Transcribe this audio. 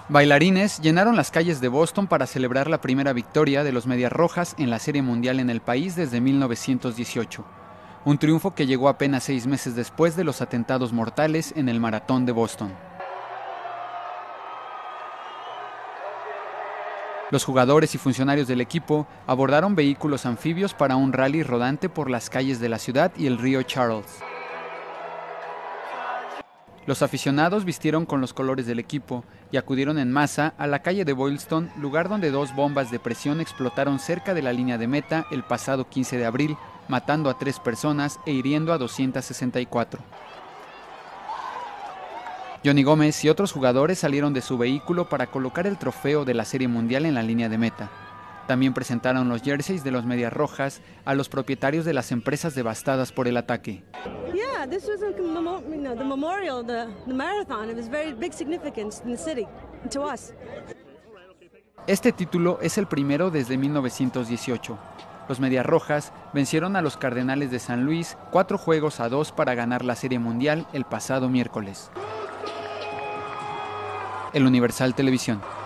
Bailarines llenaron las calles de Boston para celebrar la primera victoria de los Medias Rojas en la Serie Mundial en el país desde 1918. Un triunfo que llegó apenas 6 meses después de los atentados mortales en el Maratón de Boston. Los jugadores y funcionarios del equipo abordaron vehículos anfibios para un rally rodante por las calles de la ciudad y el río Charles. Los aficionados vistieron con los colores del equipo y acudieron en masa a la calle de Boylston, lugar donde 2 bombas de presión explotaron cerca de la línea de meta el pasado 15 de abril, matando a 3 personas e hiriendo a 264. Johnny Gómez y otros jugadores salieron de su vehículo para colocar el trofeo de la Serie Mundial en la línea de meta. También presentaron los jerseys de los Medias Rojas a los propietarios de las empresas devastadas por el ataque. Yeah, this was the memorial, the marathon. It was very big significance in the city, to us. Este título es el primero desde 1918. Los Medias Rojas vencieron a los Cardenales de San Luis 4-2 para ganar la Serie Mundial el pasado miércoles. El Universal Televisión.